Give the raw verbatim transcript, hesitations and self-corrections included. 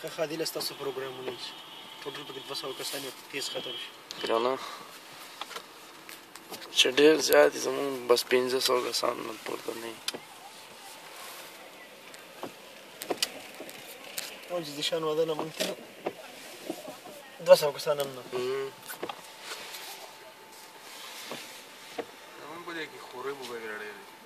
ښه ښادي له ستاسو پروګرامونه وي ټوټل پکې دوه سوه کسان یې فیس ختم شي که نه چې ډېر زیات دي زمونږ بس پنځه سوه کسان نه پورته نه وي چې د شان واده نه ممکن دوه سوه کسان هم نه زمونږ په دې کې خورۍ به به ډېرې دي